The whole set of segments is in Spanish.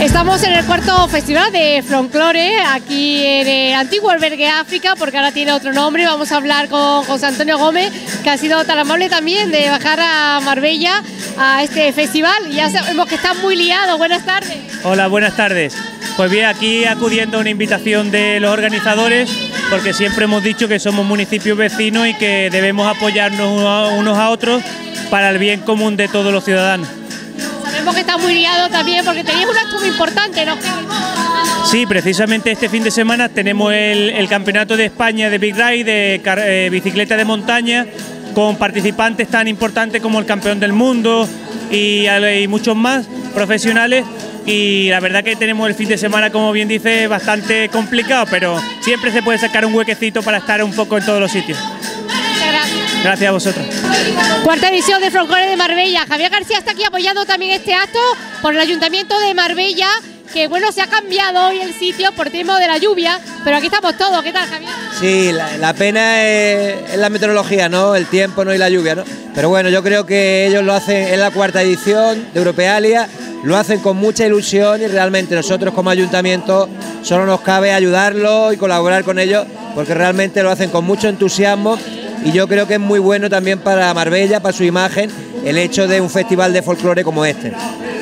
Estamos en el cuarto festival de Folklore, aquí en el antiguo albergue África, porque ahora tiene otro nombre. Vamos a hablar con José Antonio Gómez, que ha sido tan amable también de bajar a Marbella a este festival. Ya sabemos que está muy liado. Buenas tardes. Hola, buenas tardes. Pues bien, aquí acudiendo a una invitación de los organizadores, porque siempre hemos dicho que somos municipios vecinos y que debemos apoyarnos unos a otros para el bien común de todos los ciudadanos. Sabemos que está muy liado también porque tenéis un acto muy importante, ¿no? Sí, precisamente este fin de semana tenemos el Campeonato de España de Big Ride, de bicicleta de montaña, con participantes tan importantes como el campeón del mundo y muchos más profesionales. Y la verdad que tenemos el fin de semana, como bien dice, bastante complicado, pero siempre se puede sacar un huequecito para estar un poco en todos los sitios. Gracias a vosotros. Cuarta edición de Folklore de Marbella. Javier García está aquí apoyando también este acto por el Ayuntamiento de Marbella, que bueno, se ha cambiado hoy el sitio por tema de la lluvia, pero aquí estamos todos. ¿Qué tal, Javier? Sí, la pena es la meteorología, ¿no? El tiempo, ¿no? Y la lluvia, ¿no? Pero bueno, yo creo que ellos lo hacen, es la cuarta edición de Europealia, lo hacen con mucha ilusión y realmente nosotros como ayuntamiento solo nos cabe ayudarlos y colaborar con ellos, porque realmente lo hacen con mucho entusiasmo. Y yo creo que es muy bueno también para Marbella, para su imagen, el hecho de un festival de folclore como este.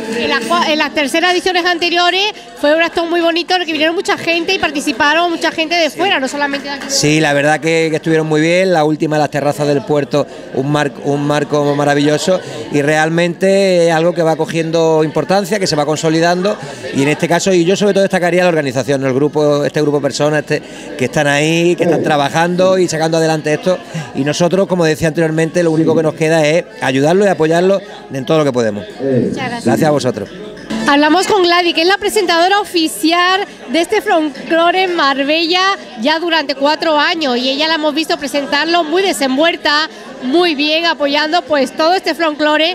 En las terceras ediciones anteriores fue un acto muy bonito en el que vinieron mucha gente y participaron mucha gente de fuera, no solamente de aquí. Sí, la verdad que estuvieron muy bien. La última, las terrazas del puerto, un marco maravilloso y realmente es algo que va cogiendo importancia, que se va consolidando y en este caso, y yo sobre todo destacaría la organización, el grupo, este grupo de personas que están ahí, que están trabajando y sacando adelante esto, y nosotros, como decía anteriormente, lo único que nos queda es ayudarlos y apoyarlos en todo lo que podemos. Muchas gracias. Gracias a vosotros. Hablamos con Gladys, que es la presentadora oficial de este Folklore en Marbella ya durante 4 años, y ella la hemos visto presentarlo muy desenvuelta, muy bien, apoyando pues todo este Folklore.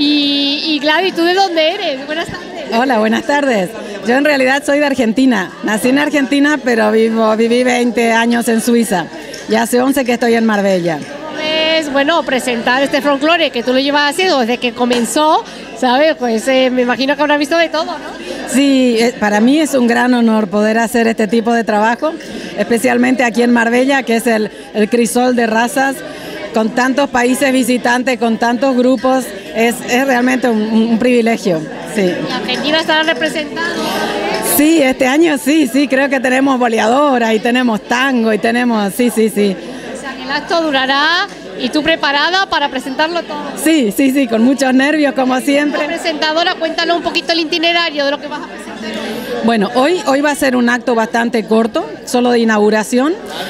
Y Gladys, ¿tú de dónde eres? Buenas tardes. Hola, buenas tardes. Yo en realidad soy de Argentina. Nací en Argentina, pero viví 20 años en Suiza. Y hace 11 que estoy en Marbella. Es bueno presentar este Folklore que tú lo llevas haciendo desde que comenzó, ¿sabes? Pues me imagino que habrás visto de todo, ¿no? Sí, para mí es un gran honor poder hacer este tipo de trabajo, especialmente aquí en Marbella, que es el crisol de razas, con tantos países visitantes, con tantos grupos, es realmente un privilegio. Sí. ¿Y Argentina estará representado? Sí, este año sí, creo que tenemos boleadora y tenemos tango y tenemos, sí. O sea, que el acto durará y tú preparada para presentarlo todo. Sí, con muchos nervios como siempre. Como presentadora, cuéntanos un poquito el itinerario de lo que vas a presentar. Bueno, hoy va a ser un acto bastante corto, solo de inauguración.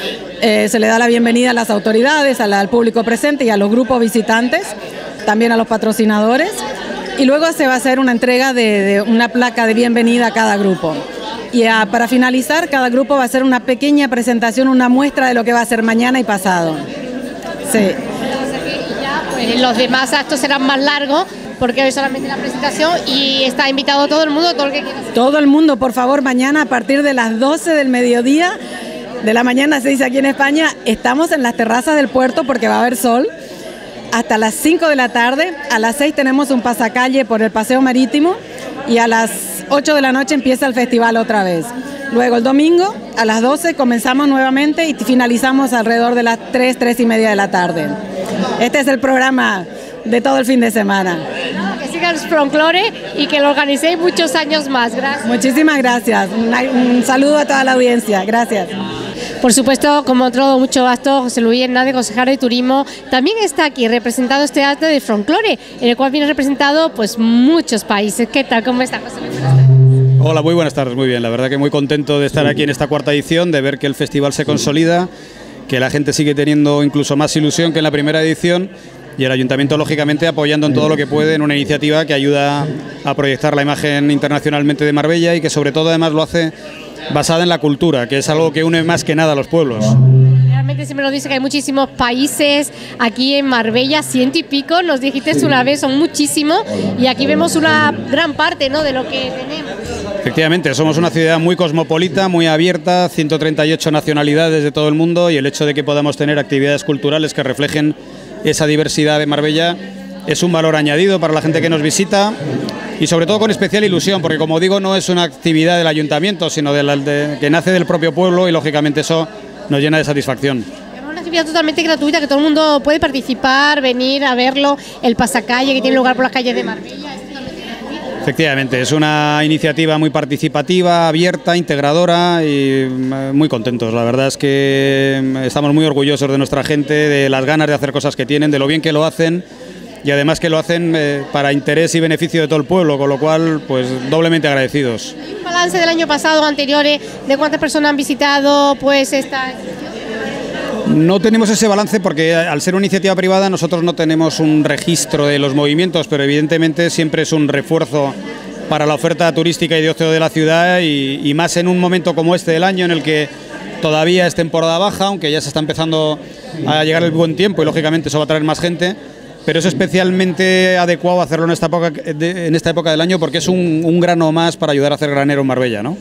Se le da la bienvenida a las autoridades, al público presente y a los grupos visitantes, también a los patrocinadores. Y luego se va a hacer una entrega de una placa de bienvenida a cada grupo. Y para finalizar, cada grupo va a hacer una pequeña presentación, una muestra de lo que va a ser mañana y pasado. Sí. Y ya, pues los demás actos serán más largos, porque hoy solamente la presentación y está invitado todo el mundo, todo el que quiera. Todo el mundo, por favor, mañana a partir de las 12 del mediodía, de la mañana se dice aquí en España, estamos en las terrazas del puerto porque va a haber sol, hasta las 5 de la tarde, a las 6 tenemos un pasacalle por el paseo marítimo y a las 8 de la noche empieza el festival otra vez. Luego el domingo a las 12 comenzamos nuevamente y finalizamos alrededor de las 3:30 de la tarde. Este es el programa de todo el fin de semana. Que sigan Folklore y que lo organicéis muchos años más. Gracias. Muchísimas gracias. Un saludo a toda la audiencia. Gracias. Por supuesto, como otro mucho acto, José Luis Hernández, consejero de Turismo, también está aquí representado este acto de Folklore, en el cual viene representado pues muchos países. ¿Qué tal? ¿Cómo está, José Luis? Hola, muy buenas tardes, muy bien. La verdad que muy contento de estar aquí en esta cuarta edición, de ver que el festival se consolida, que la gente sigue teniendo incluso más ilusión que en la primera edición y el Ayuntamiento, lógicamente, apoyando en todo lo que puede en una iniciativa que ayuda a proyectar la imagen internacionalmente de Marbella y que sobre todo además lo hace basada en la cultura, que es algo que une más que nada a los pueblos. Realmente siempre nos dice que hay muchísimos países aquí en Marbella, 100 y pico, nos dijiste una vez, son muchísimos, y aquí vemos una gran parte, ¿no?, de lo que tenemos. Efectivamente, somos una ciudad muy cosmopolita, muy abierta, 138 nacionalidades de todo el mundo, y el hecho de que podamos tener actividades culturales que reflejen esa diversidad de Marbella es un valor añadido para la gente que nos visita y sobre todo con especial ilusión, porque como digo, no es una actividad del ayuntamiento, sino que nace del propio pueblo y lógicamente eso nos llena de satisfacción. Es una actividad totalmente gratuita que todo el mundo puede participar, venir a verlo, el pasacalle que tiene lugar por las calles de Marbella. Efectivamente, es una iniciativa muy participativa, abierta, integradora y muy contentos. La verdad es que estamos muy orgullosos de nuestra gente, de las ganas de hacer cosas que tienen, de lo bien que lo hacen y además que lo hacen para interés y beneficio de todo el pueblo, con lo cual, pues doblemente agradecidos. ¿Hay un balance del año pasado, anteriores, de cuántas personas han visitado pues esta? No tenemos ese balance porque al ser una iniciativa privada nosotros no tenemos un registro de los movimientos, pero evidentemente siempre es un refuerzo para la oferta turística y de ocio de la ciudad y más en un momento como este del año en el que todavía es temporada baja, aunque ya se está empezando a llegar el buen tiempo y lógicamente eso va a traer más gente, pero es especialmente adecuado hacerlo en esta época del año porque es un grano más para ayudar a hacer granero en Marbella, ¿no?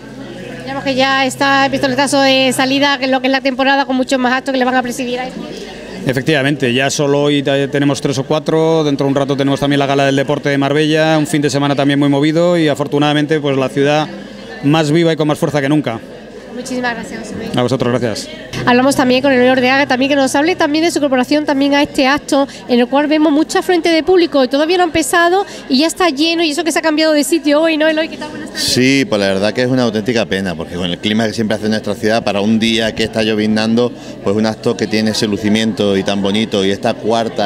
Que ya está el pistoletazo de salida, que es lo que es la temporada, con muchos más actos que le van a presidir a esto. Efectivamente, ya solo hoy tenemos 3 o 4, dentro de un rato tenemos también la Gala del Deporte de Marbella, un fin de semana también muy movido y afortunadamente pues la ciudad más viva y con más fuerza que nunca. Muchísimas gracias, José Luis. A vosotros, gracias. Hablamos también con el Ordeaga, también que nos hable también de su incorporación también a este acto, en el cual vemos mucha afluente de público y todavía no ha empezado y ya está lleno y eso que se ha cambiado de sitio hoy, ¿no, Eloy? ¿Qué tal? Buenas tardes. Sí, pues la verdad que es una auténtica pena, porque con el clima que siempre hace nuestra ciudad, para un día que está lloviznando, pues un acto que tiene ese lucimiento y tan bonito y este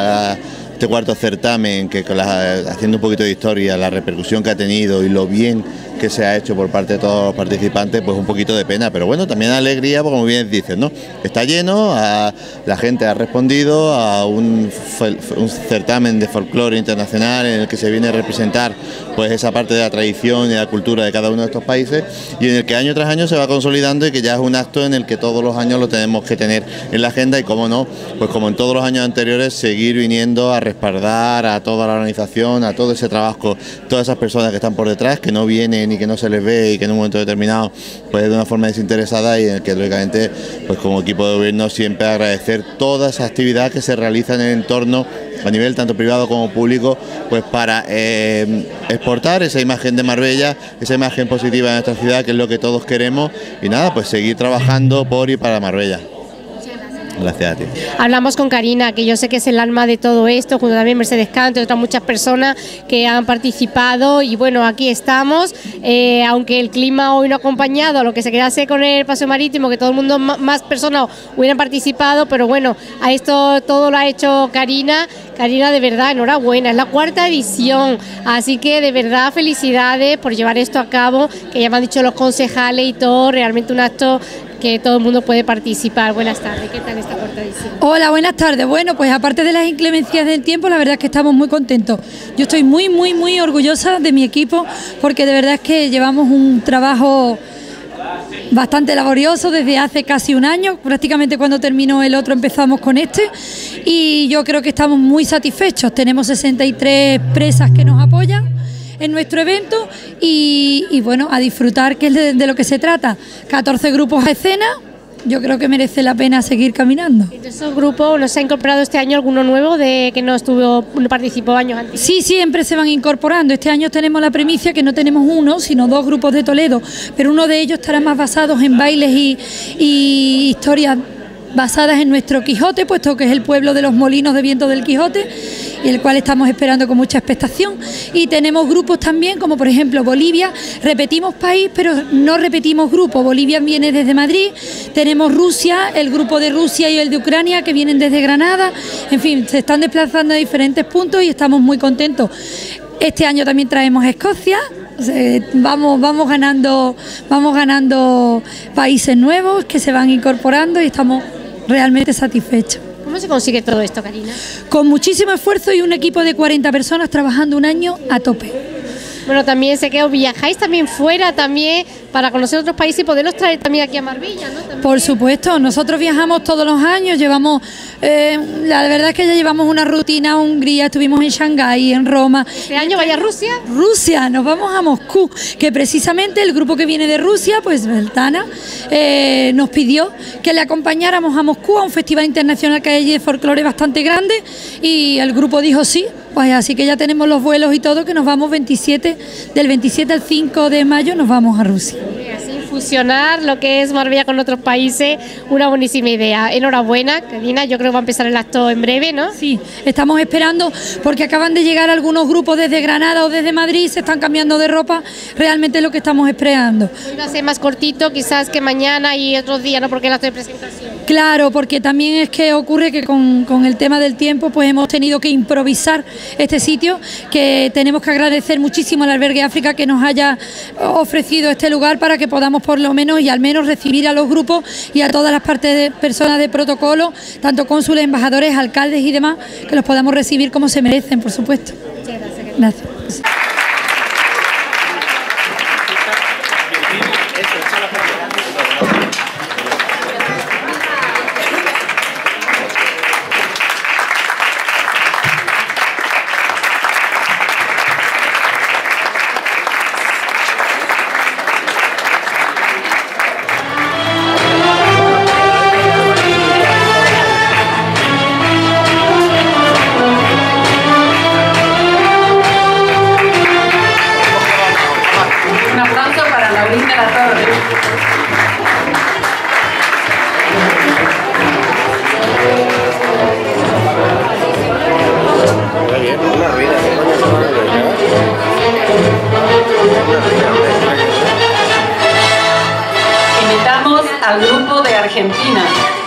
cuarto certamen que haciendo un poquito de historia, la repercusión que ha tenido y lo bien que se ha hecho por parte de todos los participantes, pues un poquito de pena, pero bueno, también alegría, porque como bien dices, ¿no? Está lleno, la gente ha respondido a un certamen de folclore internacional en el que se viene a representar pues esa parte de la tradición y la cultura de cada uno de estos países y en el que año tras año se va consolidando y que ya es un acto en el que todos los años lo tenemos que tener en la agenda y cómo no, pues como en todos los años anteriores, seguir viniendo a respaldar a toda la organización, a todo ese trabajo, todas esas personas que están por detrás, que no vienen y que no se les ve y que en un momento determinado pues de una forma desinteresada y en el que lógicamente pues como equipo de gobierno siempre agradecer toda esa actividad que se realiza en el entorno a nivel tanto privado como público pues para exportar esa imagen de Marbella, esa imagen positiva de nuestra ciudad que es lo que todos queremos y nada, pues seguir trabajando por y para Marbella. Gracias a ti. Hablamos con Karina, que yo sé que es el alma de todo esto, junto también Mercedes Canto y otras muchas personas que han participado y bueno, aquí estamos, aunque el clima hoy no ha acompañado a lo que se quedase con el paseo marítimo, que todo el mundo, más personas hubieran participado, pero bueno, a esto todo lo ha hecho Karina. Karina, de verdad, enhorabuena, es la 4ª edición, así que de verdad felicidades por llevar esto a cabo, que ya me han dicho los concejales y todo, realmente un acto que todo el mundo puede participar. Buenas tardes, ¿qué tal esta 4ª edición? Hola, buenas tardes. Bueno, pues aparte de las inclemencias del tiempo, la verdad es que estamos muy contentos. Yo estoy muy orgullosa de mi equipo, porque de verdad es que llevamos un trabajo bastante laborioso desde hace casi un año, prácticamente cuando terminó el otro empezamos con este y yo creo que estamos muy satisfechos. Tenemos 63 presas que nos apoyan en nuestro evento y bueno, a disfrutar, que es de lo que se trata. 14 grupos a escena, yo creo que merece la pena seguir caminando. ¿De esos grupos nos ha incorporado este año alguno nuevo de que no participó años antes? Sí, siempre se van incorporando. Este año tenemos la primicia que no tenemos uno, sino 2 grupos de Toledo, pero uno de ellos estará más basados en bailes y historias basadas en nuestro Quijote, puesto que es el pueblo de los molinos de viento del Quijote, y el cual estamos esperando con mucha expectación. Y tenemos grupos también, como por ejemplo Bolivia, repetimos país, pero no repetimos grupo. Bolivia viene desde Madrid, tenemos Rusia, el grupo de Rusia y el de Ucrania, que vienen desde Granada, en fin, se están desplazando a diferentes puntos y estamos muy contentos. Este año también traemos a Escocia, vamos ganando países nuevos que se van incorporando y estamos realmente satisfechos. ¿Cómo se consigue todo esto, Karina? Con muchísimo esfuerzo y un equipo de 40 personas trabajando un año a tope. Bueno, también sé que os viajáis también fuera, también para conocer otros países y poderlos traer también aquí a Marbella, ¿no? También. Por supuesto, nosotros viajamos todos los años, llevamos, la verdad es que ya llevamos una rutina a Hungría, estuvimos en Shanghái, en Roma. ¿Este año vaya a Rusia? Rusia, nos vamos a Moscú, que precisamente el grupo que viene de Rusia, pues Beltana, nos pidió que le acompañáramos a Moscú a un festival internacional que hay allí de folclore bastante grande y el grupo dijo sí. Pues así que ya tenemos los vuelos y todo, que nos vamos del 27 al 5 de mayo nos vamos a Rusia. Así fusionar lo que es Marbella con otros países, una buenísima idea. Enhorabuena, Karina, yo creo que va a empezar el acto en breve, ¿no? Sí, estamos esperando porque acaban de llegar algunos grupos desde Granada o desde Madrid, se están cambiando de ropa, realmente es lo que estamos esperando. Hoy va a ser más cortito quizás que mañana y otros días, ¿no? Porque es la presentación. Claro, porque también es que ocurre que con el tema del tiempo pues hemos tenido que improvisar este sitio, que tenemos que agradecer muchísimo al Albergue África que nos haya ofrecido este lugar para que podamos por lo menos y al menos recibir a los grupos y a todas las personas de protocolo, tanto cónsules, embajadores, alcaldes y demás, que los podamos recibir como se merecen, por supuesto. Muchas gracias. Gracias. Invitamos al grupo de Argentina.